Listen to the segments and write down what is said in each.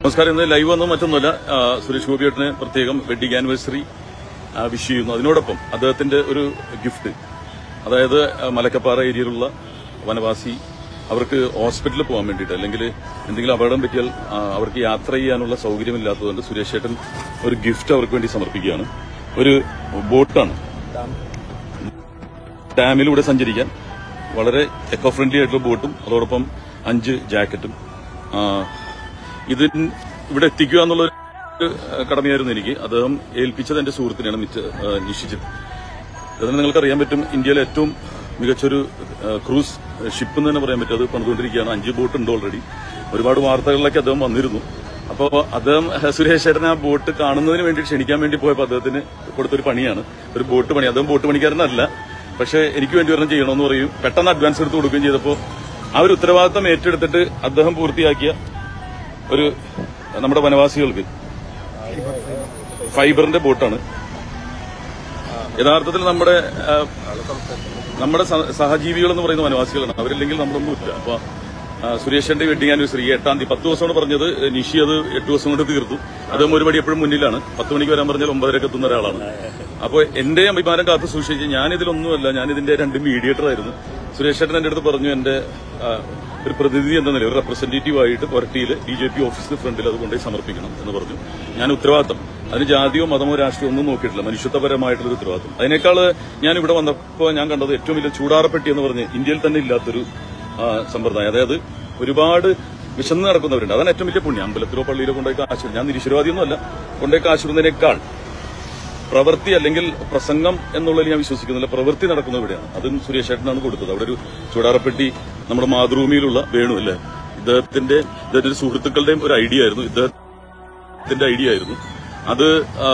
നമസ്കാരം. ഇന്ന് ലൈവ് ഒന്നും മറ്റൊന്നുമല്ല. സുരേഷ് ഗോപിയേട്ടന് പ്രത്യേകം വെഡിങ് ആനിവേഴ്സറി വിഷ് ചെയ്യുന്നു. അതിനോടൊപ്പം അദ്ദേഹത്തിന്റെ ഒരു ഗിഫ്റ്റ്, അതായത് മലക്കപ്പാറ ഏരിയയിലുള്ള വനവാസി അവർക്ക് ഹോസ്പിറ്റലിൽ പോകാൻ വേണ്ടിയിട്ട്, അല്ലെങ്കിൽ എന്തെങ്കിലും അപകടം പറ്റിയാൽ അവർക്ക് യാത്ര ചെയ്യാനുള്ള സൗകര്യമില്ലാത്തതുകൊണ്ട് സുരേഷ് ഏട്ടൻ ഒരു ഗിഫ്റ്റ് അവർക്ക് വേണ്ടി സമർപ്പിക്കുകയാണ്. ഒരു ബോട്ടാണ്, ഡാമിലൂടെ സഞ്ചരിക്കാൻ വളരെ എക്കോ ഫ്രണ്ട്ലി ആയിട്ടുള്ള ബോട്ടും അതോടൊപ്പം 5 ജാക്കറ്റും. ഇവിടെ എത്തിക്കുക എന്നുള്ള കടമയായിരുന്നു എനിക്ക്. അദ്ദേഹം ഏൽപ്പിച്ചത് എന്റെ സുഹൃത്തിനെയാണ്, നിശ്ചിച്ചിട്ട്. അതിന് നിങ്ങൾക്കറിയാൻ പറ്റും, ഇന്ത്യയിലെ ഏറ്റവും മികച്ചൊരു ക്രൂസ് ഷിപ്പ് എന്ന് തന്നെ പറയാൻ പറ്റും. അത് പണിതുകൊണ്ടിരിക്കുകയാണ്. 5 ബോട്ട് ഉണ്ട് ഓൾറെഡി. ഒരുപാട് വാർത്തകളിലൊക്കെ അദ്ദേഹം വന്നിരുന്നു. അപ്പോൾ അദ്ദേഹം സുരേഷ് ഏട്ടനെ ആ ബോട്ട് കാണുന്നതിന് വേണ്ടി ക്ഷണിക്കാൻ വേണ്ടി പോയപ്പോൾ അദ്ദേഹത്തിന് കൊടുത്തൊരു പണിയാണ്, ഒരു ബോട്ട് പണി. അദ്ദേഹം ബോട്ട് പണിക്കാരനല്ല, പക്ഷെ എനിക്ക് വേണ്ടി ഒരെണ്ണം ചെയ്യണമെന്ന് പറയും. പെട്ടെന്ന് അഡ്വാൻസ് എടുത്ത് കൊടുക്കുകയും ചെയ്തപ്പോൾ ആ ഒരു ഉത്തരവാദിത്തം ഏറ്റെടുത്തിട്ട് അദ്ദേഹം പൂർത്തിയാക്കിയ ഒരു നമ്മുടെ വനവാസികൾക്ക് ഫൈബറിന്റെ ബോട്ടാണ്. യഥാർത്ഥത്തിൽ നമ്മുടെ സഹജീവികൾ എന്ന് പറയുന്ന വനവാസികളാണ്. അവരില്ലെങ്കിൽ നമ്മളൊന്നുമില്ല. അപ്പൊ സുരേഷിന്റെ വെഡിങ് ആനിവേഴ്സറി 8-ാം തീയതി 10 ദിവസമാണ് പറഞ്ഞത്. നിഷി അത് 8 ദിവസം കൊണ്ട് തീർത്തു. അദ്ദേഹം ഒരുപടി എപ്പോഴും മുന്നിലാണ്. 10 മണിക്ക് വരാൻ പറഞ്ഞാൽ 9:30 എത്തുന്ന ഒരാളാണ്. അപ്പോൾ എന്റെ അഭിമാനം കാത്തു സൂക്ഷിച്ച് ഞാനിതിലൊന്നുമല്ല, ഞാനിതിന്റെ 2 മീഡിയേറ്റർ ആയിരുന്നു. സുരേഷ് ഏട്ടൻ എന്റെ അടുത്ത് പറഞ്ഞു, എന്റെ ഒരു പ്രതിനിധി എന്ന നിലയിൽ, ഒരു റെപ്രസെന്റേറ്റീവ് ആയിട്ട് കൊരട്ടിയിൽ BJP ഓഫീസിന് ഫ്രണ്ടിൽ അത് കൊണ്ടുപോയി സമർപ്പിക്കണം എന്ന് പറഞ്ഞു. ഞാൻ ഉത്തരവാദിത്തം, അതിന് ജാതിയോ മതമോ രാഷ്ട്രീയോ ഒന്നും നോക്കിയിട്ടില്ല, മനുഷ്യത്വപരമായിട്ടുള്ള ഉത്തരവാദിത്തം. അതിനേക്കാൾ ഞാൻ ഇവിടെ വന്നപ്പോൾ ഞാൻ കണ്ടത് ഏറ്റവും വലിയ ചൂടാറപ്പെട്ടി എന്ന് പറഞ്ഞ് ഇന്ത്യയിൽ തന്നെ ഇല്ലാത്തൊരു സമ്പ്രദായം. അതായത് ഒരുപാട് വിശന്ന് നടക്കുന്നവരുണ്ട്. അതാണ് ഏറ്റവും വലിയ പുണ്യം. അമ്പലത്തിലോ പള്ളിയിലോ കൊണ്ടുപോയി കാശ്, ഞാൻ നിരീശ്വരവാദിയൊന്നുമല്ല, കൊണ്ടുപോയി കാശിടുന്നതിനേക്കാൾ പ്രവൃത്തി അല്ലെങ്കിൽ പ്രസംഗം എന്നുള്ളതിൽ ഞാൻ വിശ്വസിക്കുന്നില്ല. പ്രവൃത്തി നടക്കുന്ന ഇവിടെയാണ്. അതും സുരേഷ് ഏട്ടനാണ് കൊടുത്തത്. അവിടെ ഒരു ചൂടാറപ്പെട്ടി നമ്മുടെ മാതൃഭൂമിയിലുള്ള വേണു അല്ലേ, ഇദ്ദേഹത്തിന്റെ സുഹൃത്തുക്കളുടെയും ഒരു ഐഡിയ ആയിരുന്നു, ഇദ്ദേഹത്തിന്റെ ഐഡിയ ആയിരുന്നു. അത്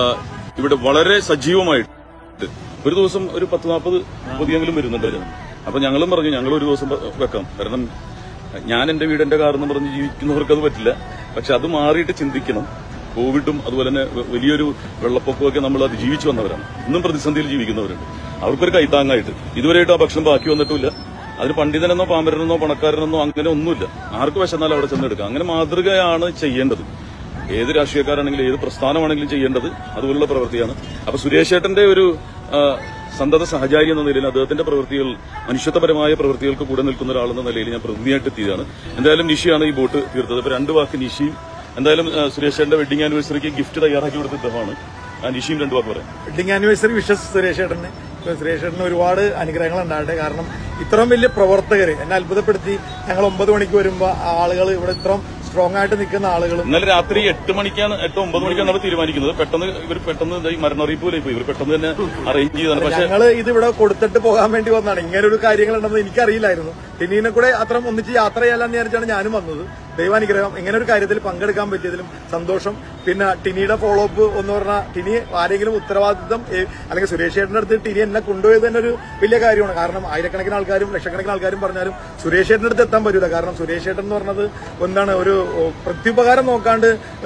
ഇവിടെ വളരെ സജീവമായിട്ട് ഒരു ദിവസം ഒരു 10-40 പൊതിയെങ്കിലും വരുന്നുണ്ടായിരുന്നു. അപ്പൊ ഞങ്ങളും പറഞ്ഞു, ഞങ്ങൾ ഒരു ദിവസം വെക്കാം. കാരണം ഞാൻ എന്റെ വീട് എന്റെ കാറെന്ന് പറഞ്ഞ് ജീവിക്കുന്നവർക്ക് അത് പറ്റില്ല. പക്ഷെ അത് മാറിയിട്ട് ചിന്തിക്കണം. കോവിഡും അതുപോലെ തന്നെ വലിയൊരു വെള്ളപ്പൊക്കമൊക്കെ നമ്മൾ അതിജീവിച്ചു വന്നവരാണ്. ഇന്നും പ്രതിസന്ധിയിൽ ജീവിക്കുന്നവരുണ്ട്. അവർക്കൊരു കൈത്താങ്ങായിട്ട് ഇതുവരെയായിട്ട് ആ ഭക്ഷണം ബാക്കി വന്നിട്ടില്ല. അതിന് പണ്ഡിതനെന്നോ പാമ്പരനെന്നോ പണക്കാരനെന്നോ അങ്ങനെ ഒന്നുമില്ല. ആർക്ക് വിശന്നാലും അവിടെ ചെന്നെടുക്കാം. അങ്ങനെ മാതൃകയാണ് ചെയ്യേണ്ടത്. ഏത് രാഷ്ട്രീയക്കാരാണെങ്കിലും ഏത് പ്രസ്ഥാനമാണെങ്കിലും ചെയ്യേണ്ടത് അതുപോലുള്ള പ്രവൃത്തിയാണ്. അപ്പൊ സുരേഷ് ഏട്ടന്റെ ഒരു സന്തത സഹചാരി എന്ന നിലയിൽ അദ്ദേഹത്തിന്റെ പ്രവൃത്തികൾ, മനുഷ്യത്വപരമായ പ്രവൃത്തികൾക്ക് കൂടെ നിൽക്കുന്ന ഒരാളെന്ന നിലയിൽ ഞാൻ പ്രതിനിധിയായിട്ട് എത്തിയതാണ്. എന്തായാലും നിഷിയാണ് ഈ ബോട്ട് തീർത്തത്. ഇപ്പൊ 2 വാക്ക് നിഷിയും. എന്തായാലും സുരേഷ് ഏട്ടന്റെ വെഡിങ് ആനിവേഴ്സറിക്ക് ഗിഫ്റ്റ് തയ്യാറാക്കി കൊടുത്ത ഇദ്ദേഹമാണ്. നിഷിയും 2 വാക്ക് പറയാം. വെഡിങ് ആനിവേഴ്സറി വിഷസ് സുരേഷ് ഏട്ടന്. സുരേഷ് ഏട്ടന് ഒരുപാട് അനുഗ്രഹങ്ങൾ ഉണ്ടാകട്ടെ. കാരണം ഇത്രയും വലിയ പ്രവർത്തകര് എന്നെ അത്ഭുതപ്പെടുത്തി. ഞങ്ങൾ 9 മണിക്ക് വരുമ്പോ ആളുകൾ ഇവിടെ ഇത്രയും സ്ട്രോങ് ആയിട്ട് നിൽക്കുന്ന ആളുകൾ ഇന്നലെ രാത്രി 8-9 മണിക്കാണ് നമ്മൾ തീരുമാനിക്കുന്നത്. പെട്ടെന്ന് മരണറിയിപ്പ് പോലെ ഇവർ പെട്ടെന്ന് തന്നെ അറേഞ്ച് ചെയ്താണ്. പക്ഷേ ഞങ്ങൾ ഇത് ഇവിടെ കൊടുത്തിട്ട് പോകാൻ വേണ്ടി വന്നതാണ്. ഇങ്ങനെ ഒരു കാര്യങ്ങളുണ്ടെന്ന് എനിക്കറിയില്ലായിരുന്നു. ടിനീനെ കൂടെ അത്രയും ഒന്നിച്ച് യാത്ര ചെയ്യാമെന്ന് വിചാരിച്ചാണ് ഞാനും വന്നത്. ദൈവാനുഗ്രഹം, ഇങ്ങനെ ഒരു കാര്യത്തിൽ പങ്കെടുക്കാൻ പറ്റിയതിലും സന്തോഷം. പിന്നെ ടിനിയുടെ ഫോളോ അപ്പ് എന്ന് പറഞ്ഞാൽ, ടിനി ആരെങ്കിലും ഉത്തരവാദിത്തം അല്ലെങ്കിൽ സുരേഷ് ചേട്ടന്റെ അടുത്ത് ടിനി എന്നെ കൊണ്ടുപോയത് തന്നെ ഒരു വലിയ കാര്യമാണ്. കാരണം ആയിരക്കണക്കിന് ആൾക്കാരും ലക്ഷക്കണക്കിന് ആൾക്കാരും പറഞ്ഞാലും സുരേഷ് ചേട്ടന്റെ അടുത്ത് എത്താൻ പറ്റില്ല. കാരണം സുരേഷ് ചേട്ടൻ എന്ന് പറഞ്ഞത് എന്താണ്, ഒരു പ്രത്യുപകാരം നോക്കാണ്ട്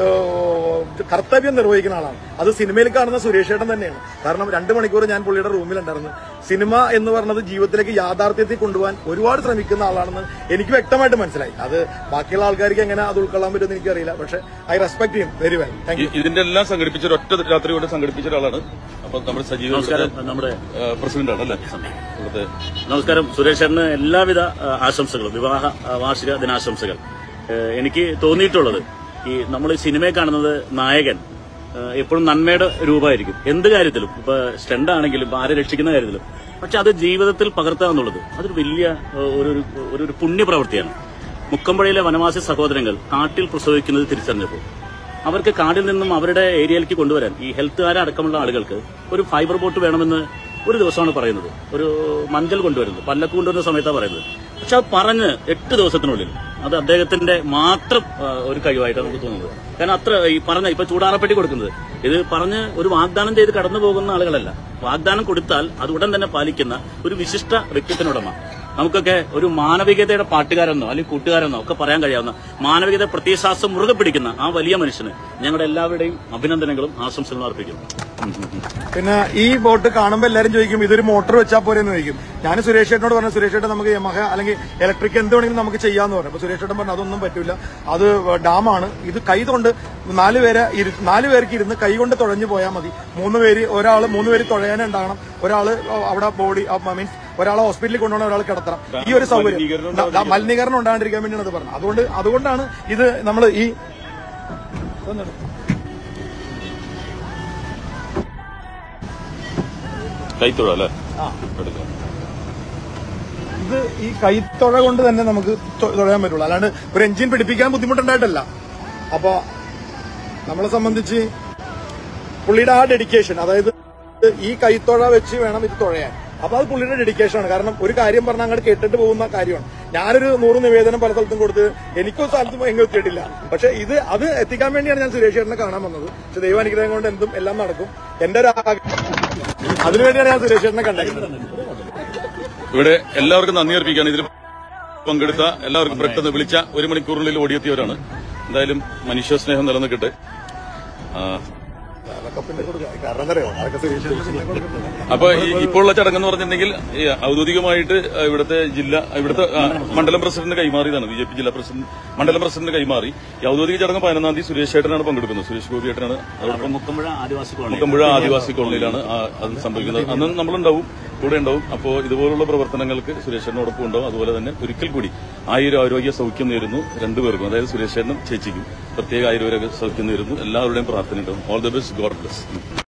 കർത്തവ്യം നിർവഹിക്കുന്ന ആളാണ്. അത് സിനിമയിൽ കാണുന്ന സുരേഷ് ചേട്ടൻ തന്നെയാണ്. കാരണം 2 മണിക്കൂർ ഞാൻ പുള്ളിയുടെ റൂമിലുണ്ടായിരുന്നു. സിനിമ എന്ന് പറഞ്ഞത് ജീവിതത്തിലേക്ക് യാഥാർത്ഥ്യത്തിൽ കൊണ്ടുപോകാൻ ഒരുപാട് ശ്രമിക്കുന്ന ആളാണെന്ന് എനിക്ക് വ്യക്തമായിട്ട് മനസ്സിലായി. അത് ബാക്കിയുള്ള ആൾക്കാർക്ക് എങ്ങനെ അത് ഉൾക്കൊള്ളാൻ പറ്റുമെന്ന് എനിക്കറിയില്ല. പക്ഷെ I respect him very well. Thank you. ഇതിന്റെ എല്ലാം സംഘടിപ്പിച്ച ഒറ്റ രാത്രി കൊണ്ട് സംഘടിപ്പിച്ച ഒരാളാണ്. അപ്പൊ നമ്മുടെ സജീവ നമ്മുടെ പ്രസിഡന്റാണ് അല്ലേ. നമസ്കാരം. സുരേഷ് ചേട്ടന് എല്ലാവിധ ആശംസകളും, വിവാഹ വാർഷിക ദിനാശംസകൾ. എനിക്ക് തോന്നിയിട്ടുള്ളത്, ഈ നമ്മൾ സിനിമയെ കാണുന്നത് നായകൻ എപ്പോഴും നന്മയുടെ രൂപമായിരിക്കും എന്ത് കാര്യത്തിലും. ഇപ്പൊ സ്റ്റണ്ട് ആണെങ്കിലും ആരെ രക്ഷിക്കുന്ന കാര്യത്തിലും. പക്ഷെ അത് ജീവിതത്തിൽ പകർത്തുക എന്നുള്ളത് അതൊരു വലിയ ഒരു പുണ്യപ്രവൃത്തിയാണ്. മുക്കമ്പുഴയിലെ വനവാസി സഹോദരങ്ങൾ കാട്ടിൽ പ്രസവിക്കുന്നത് തിരിച്ചറിഞ്ഞപ്പോൾ അവർക്ക് കാടിൽ നിന്നും അവരുടെ ഏരിയയിലേക്ക് കൊണ്ടുവരാൻ ഈ ഹെൽത്തുകാരടക്കമുള്ള ആളുകൾക്ക് ഒരു ഫൈബർ ബോട്ട് വേണമെന്ന് ഒരു ദിവസമാണ് പറയുന്നത്. ഒരു മഞ്ചൽ കൊണ്ടുവരുന്നത്, പല്ലക്ക് കൊണ്ടുവരുന്ന സമയത്താണ് പറയുന്നത്. പക്ഷെ അത് പറഞ്ഞ് 8 ദിവസത്തിനുള്ളിൽ അത് അദ്ദേഹത്തിന്റെ മാത്രം ഒരു കഴിവായിട്ടാണ് നമുക്ക് തോന്നുന്നത്. കാരണം അത്ര ഈ പറഞ്ഞ ഇപ്പൊ ചൂടാറപ്പെട്ടി കൊടുക്കുന്നത് ഇത് പറഞ്ഞ് ഒരു വാഗ്ദാനം ചെയ്ത് കടന്നു പോകുന്ന ആളുകളല്ല. വാഗ്ദാനം കൊടുത്താൽ അത് ഉടൻ തന്നെ പാലിക്കുന്ന ഒരു വിശിഷ്ട വ്യക്തിത്വനുടമ. നമുക്കൊക്കെ ഒരു മാനവികതയുടെ പാട്ടുകാരെന്നോ അല്ലെങ്കിൽ കൂട്ടുകാരെന്നോ ഒക്കെ പറയാൻ കഴിയാവുന്ന മാനവികത പ്രത്യയശാസ്ത്രം മുറുകെ പിടിക്കുന്ന ആ വലിയ മനുഷ്യന് ഞങ്ങളുടെ എല്ലാവരുടെയും അഭിനന്ദനങ്ങളും ആശംസകളും അർപ്പിക്കുന്നു. പിന്നെ ഈ ബോട്ട് കാണുമ്പോൾ എല്ലാവരും ചോദിക്കും ഇതൊരു മോട്ടോർ വെച്ചാൽ പോരെന്ന് ചോദിക്കും. ഞാൻ സുരേഷ് ചേട്ടനോട് പറഞ്ഞു, സുരേഷ് ചേട്ടൻ നമുക്ക് യമഹ അല്ലെങ്കിൽ ഇലക്ട്രിക് എന്ത് വേണമെങ്കിലും നമുക്ക് ചെയ്യാന്ന് പറഞ്ഞു. അപ്പൊ സുരേഷ് ചേട്ടൻ പറഞ്ഞു അതൊന്നും പറ്റില്ല, അത് ഡാമാണ്, ഇത് കൈ കൊണ്ട് 4 പേർക്ക് ഇരുന്ന് കൈ കൊണ്ട് തുഴഞ്ഞു പോയാൽ മതി. 3 പേര് തുഴയാനുണ്ടാകണം, ഒരാള് അവിടെ ബോഡി മീൻസ് ഒരാളെ ഹോസ്പിറ്റലിൽ കൊണ്ടുപോകണം, ഒരാൾ കിടത്തണം. ഈ ഒരു സൗകര്യം മലിനീകരണം ഉണ്ടാകാണ്ടിരിക്കാൻ വേണ്ടിയാണ് അത് പറഞ്ഞത്. അതുകൊണ്ടാണ് ഇത് നമ്മൾ ഈ കൈത്തുഴ അല്ലേ ഇത് ഈ കൈത്തുഴ കൊണ്ട് തന്നെ നമുക്ക് തുഴയാൻ പറ്റുള്ളൂ, അല്ലാണ്ട് ഒരു എഞ്ചിൻ പിടിപ്പിക്കാൻ ബുദ്ധിമുട്ടുണ്ടായിട്ടല്ല. അപ്പൊ നമ്മളെ സംബന്ധിച്ച് പുള്ളിയുടെ ആ ഡെഡിക്കേഷൻ, അതായത് ഈ കൈത്തുഴ വെച്ച് വേണം ഇത് തുഴയാൻ. അപ്പൊ അത് പുള്ളിയുടെ ഡെഡിക്കേഷൻ ആണ്. കാരണം ഒരു കാര്യം പറഞ്ഞാൽ അങ്ങോട്ട് കേട്ടിട്ട് പോകുന്ന കാര്യമാണ്. ഞാനൊരു 100 നിവേദനം പല സ്ഥലത്തും കൊടുത്ത് എനിക്കൊരു സ്ഥലത്തും എങ്ങും എത്തിയിട്ടില്ല. പക്ഷെ അത് എത്തിക്കാൻ വേണ്ടിയാണ് ഞാൻ സുരേഷ് ചേട്ടനെ കാണാൻ വന്നത്. പക്ഷെ ദൈവാനുഗ്രഹം കൊണ്ട് എല്ലാം നടക്കും. എന്റെ ഒരു അതിനുവേണ്ടിയാണ് ഞാൻ സുരേഷ് ചേട്ടനെ കണ്ടത്. ഇവിടെ എല്ലാവർക്കും നന്ദി അർപ്പിക്കുകയാണ്. ഇതിൽ പങ്കെടുത്ത എല്ലാവർക്കും പെട്ടെന്ന് വിളിച്ച 1 മണിക്കൂറിനുള്ളിൽ ഓടിയെത്തിയവരാണ്. എന്തായാലും മനുഷ്യസ്നേഹം നിലനിൽക്കട്ടെ. അപ്പൊ ഇപ്പോഴുള്ള ചടങ്ങെന്ന് പറഞ്ഞിട്ടുണ്ടെങ്കിൽ ഔദ്യോഗികമായിട്ട് ഇവിടുത്തെ മണ്ഡലം പ്രസിഡന്റ് കൈമാറിയതാണ്. BJP ജില്ലാ പ്രസിഡന്റ് മണ്ഡലം പ്രസിഡന്റ് കൈമാറി. ഈ ഔദ്യോഗിക ചടങ്ങ് 15-ാം തീയതി സുരേഷ് ചേട്ടനാണ് പങ്കെടുക്കുന്നത്. സുരേഷ് ഗോപി ചേട്ടനാണ്. മുക്കമ്പുഴ ആദിവാസി കോളനിയിലാണ് അത് സംഭവിക്കുന്നത്. അന്ന് നമ്മളുണ്ടാവും, കൂടെ ഉണ്ടാവും. അപ്പോൾ ഇതുപോലുള്ള പ്രവർത്തനങ്ങൾക്ക് സുരേഷ് ചേട്ടനോടൊപ്പം ഉണ്ടാവും. അതുപോലെ തന്നെ ഒരിക്കൽ കൂടി 1000 ആരോഗ്യ സൗഖ്യം നേരുന്നു രണ്ടുപേർക്കും, അതായത് സുരേഷ് ചേട്ടനും ചേച്ചിക്കും പ്രത്യേക ആരോഗ്യ സൗഖ്യം നേരുന്നു. എല്ലാവരുടെയും പ്രാർത്ഥന ഉണ്ടാവും. All the best. God bless.